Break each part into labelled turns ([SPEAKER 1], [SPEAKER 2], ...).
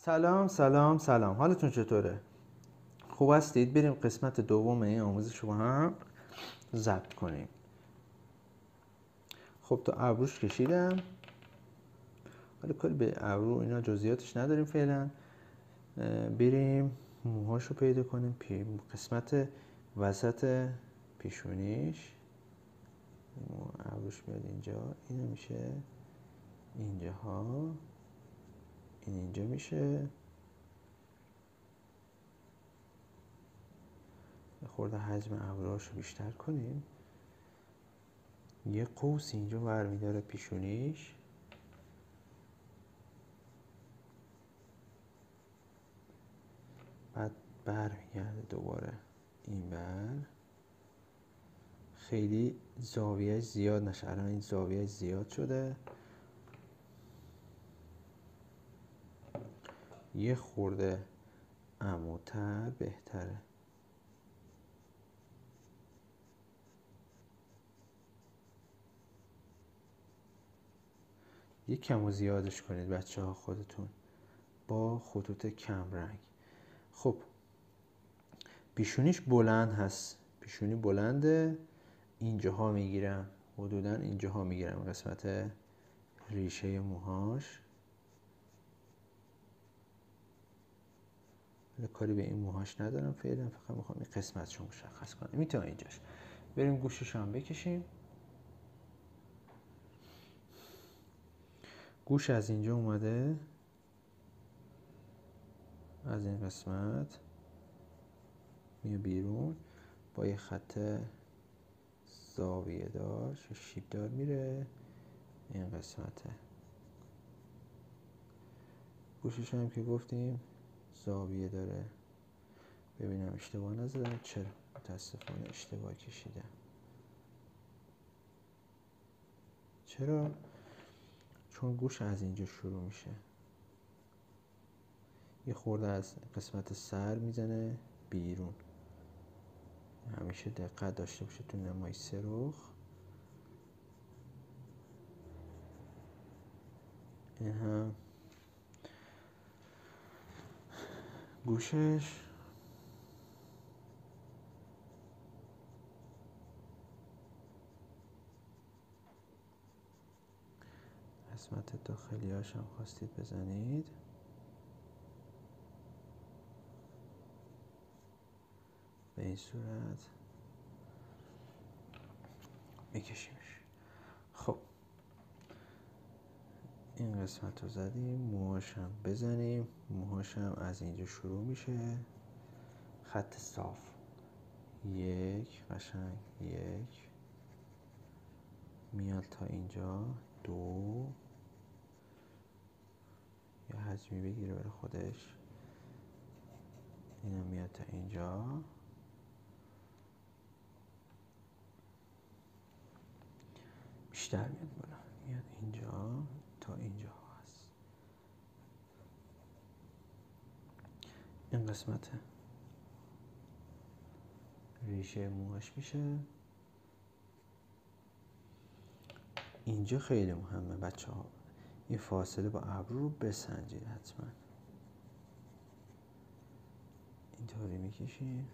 [SPEAKER 1] سلام سلام سلام، حالتون چطوره؟ خوب هستید؟ بریم قسمت دوم این آموزش رو با هم ضبط کنیم. خب تا ابروش کشیدم، حالا کاری به ابرو اینا جزئیاتش نداریم فعلا. بریم موهاش رو پیدا کنیم. قسمت وسط پیشونیش ابروش میاد اینجا، اینو میشه اینجاها، این اینجا میشه. خورده حجم ابروهاش رو بیشتر کنیم. یه قوس اینجا برمیداره پیشونیش، بعد برمیگرده دوباره این بر. خیلی زاویهش زیاد نشه، الان این زاویهش زیاد شده. یه خورده عمودتر بهتره. یه کم و زیادش کنید بچه ها خودتون با خطوط کم رنگ. خب پیشونیش بلند هست، پیشونی بلنده، اینجاها میگیرم، حدودا اینجاها میگیرم قسمت ریشه موهاش. کاری به این موهاش ندارم فعلا، فقط میخوام این قسمتش رو مشخص کنم. میتونه اینجاش. بریم گوشش هم بکشیم. گوش از اینجا اومده، از این قسمت میاد بیرون، با یه خط زاویه دار شیب دار میره این قسمته. گوشش هم که گفتیم زاویه داره. ببینم اشتباه نزدم. چرا؟ متاسفانه اشتباه کشیدم. چرا؟ چون گوش از اینجا شروع میشه، یه خورده از قسمت سر میزنه بیرون. همیشه دقت داشته باشه تو نمای سرخ. این هم گوشش. قسمت داخلیاش هم خواستید بزنید. به این صورت میکشیمش. خب این قسمت رو زدیم، موهاش هم بزنیم. موهاش هم از اینجا شروع میشه، خط صاف، یک قشنگ، یک میاد تا اینجا، دو یه حجمی بگیره برای خودش، اینم میاد تا اینجا، بیشتر میاد بالا، میاد اینجا تا اینجا هست. این قسمت ریشه موهاش میشه. اینجا خیلی مهمه بچه ها، این فاصله با ابرو رو بسنجید حتما. اینطوری میکشید.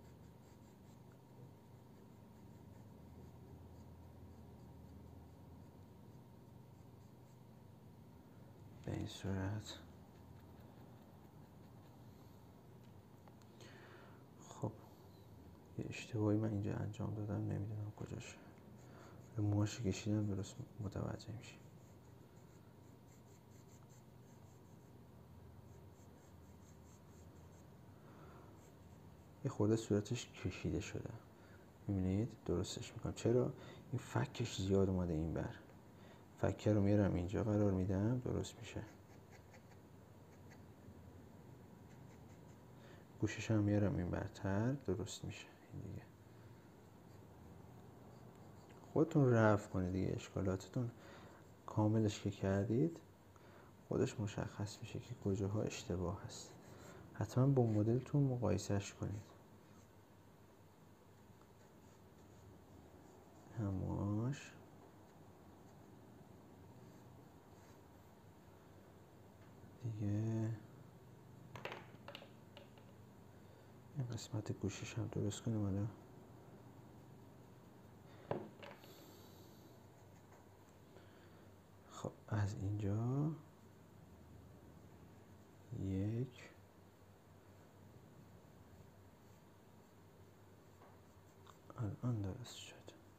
[SPEAKER 1] به این صورت. خب یه اشتباهی من اینجا انجام دادم، نمیدونم کجاشه. موهاش کشیدم درست متوجه میشی. یه خورده صورتش کشیده شده، میبینید؟ درستش میکنم. چرا؟ این فکش زیاد اومده این بر. فکه رو میارم اینجا قرار میدم، درست میشه. گوشش هم میارم این برتر، درست میشه. این دیگه خودتون رفع کنید دیگه، اشکالاتتون کاملش که کردید خودش مشخص میشه که کجاها اشتباه هست. حتما با مدلتون مقایسهش کنید. هماش دیگه قسمت گوشش هم درست کنیم. حالا خب از اینجا یک الان درست شد.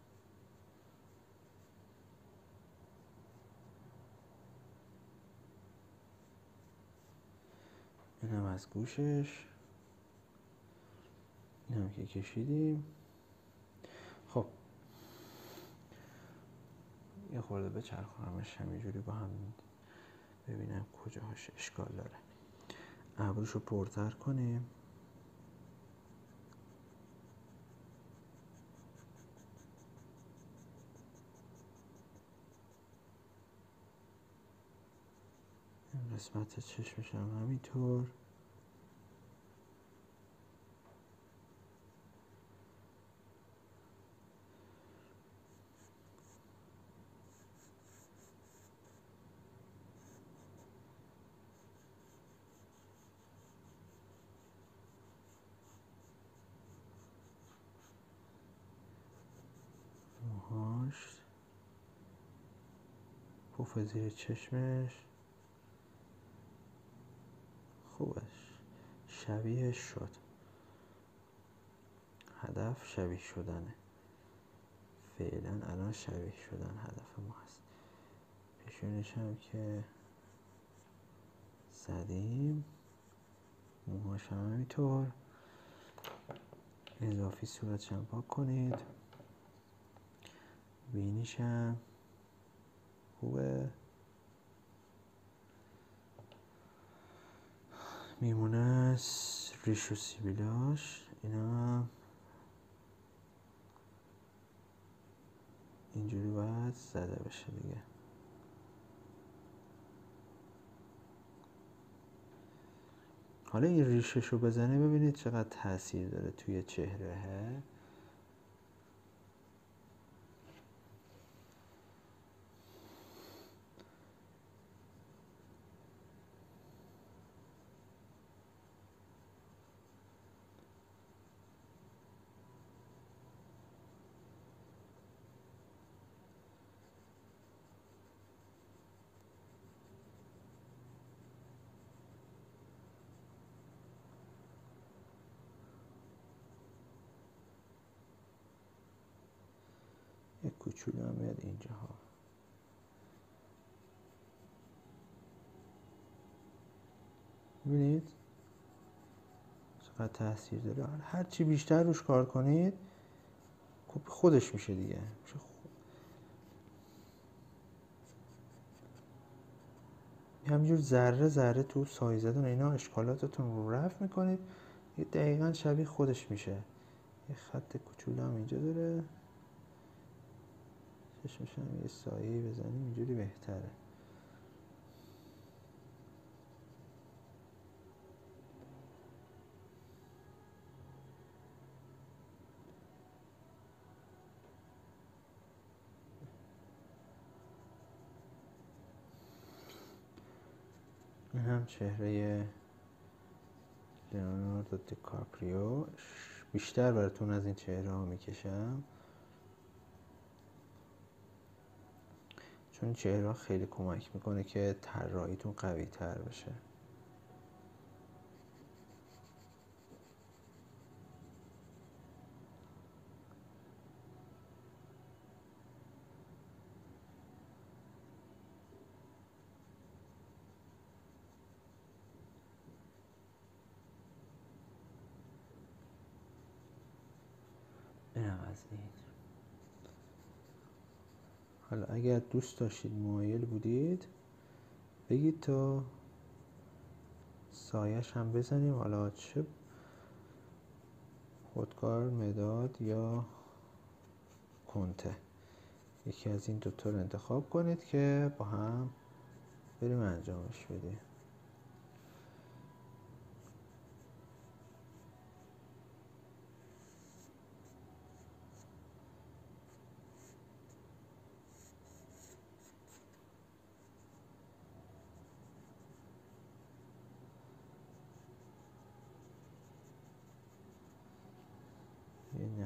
[SPEAKER 1] این هم از گوشش، این هم که کشیدیم. خب یه خورده بچرخونمش همینجوری با هم ببینم کجاهاش اشکال داره. ابروشو پرتر کنیم. این قسمت چشمش هم همینطور. موهاش، پف زیر چشمش خوبش شبیه شد. هدف شبیه شدنه. فعلا الان شبیه شدن هدف ما هست. پیشونش هم که زدیم، موهاش هم همینطور. اضافی صورتش هم پاک کنید. بینیش هم خوبه. میمونه ریش و سیبیلاش. اینا اینجوری باید زده بشه دیگه. حالا این ریشش رو بزنه ببینید چقدر تاثیر داره توی چهره. یک کوچولو هم میاد اینجا ها. ببینید چقدر تاثیر داره. هر چی بیشتر روش کار کنید خودش میشه دیگه. همینجور ذره ذره تو سایه زدن اینا اشکالاتتون رو رفع میکنید. یه دقیقا شبیه خودش میشه. یه خط کوچولو هم اینجا داره. چشمش هم یه سایه بزنیم اینجوری بهتره. این هم چهره لئوناردو دیکاپریو. بیشتر براتون از این چهره ها میکشم چون چهره ها خیلی کمک میکنه که طراحیتون قوی تر بشه. اینم از این. حالا اگر دوست داشتید مایل بودید بگید تا سایش هم بزنیم. حالا چه خودکار، مداد یا کنته، یکی از این دوتا رو انتخاب کنید که با هم بریم انجامش بدیم.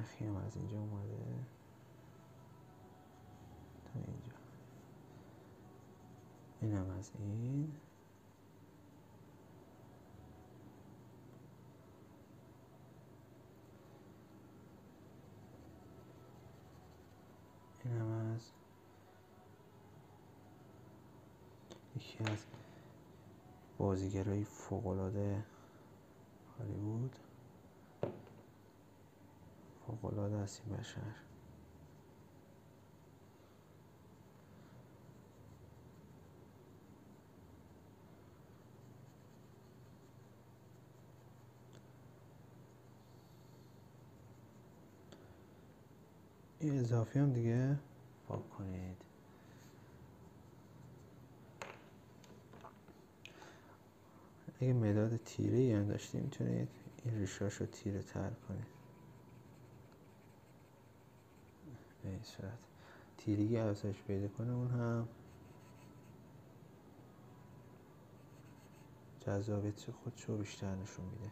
[SPEAKER 1] یخی هم از اینجا اومده تا اینجا. این هم از این. این هم از یکی از بازیگرای فوق‌العاده هالیوود. فوق‌العاده است این بشر. این اضافی هم دیگه پاک کنید. اگه مداد تیره‌ای هم داشتید میتونید این ریشاش رو تیره تر کنید. به این صورت تیرگی افزایش پیدا کنه، اون هم جذابیت خودشو بیشتر نشون میده.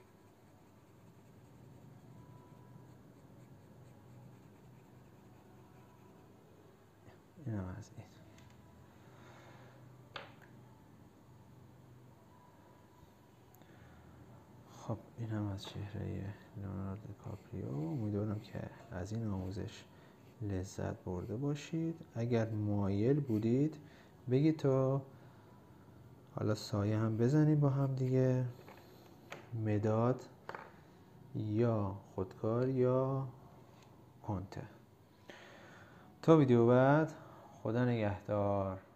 [SPEAKER 1] این هم از این. خب این هم از چهره لئوناردو دیکاپریو. امیدوارم که از این آموزش لذت برده باشید. اگر مایل بودید بگید تا حالا سایه هم بزنیم با هم دیگه، مداد یا خودکار یا کنته. تا ویدیو بعد، خدا نگهدار.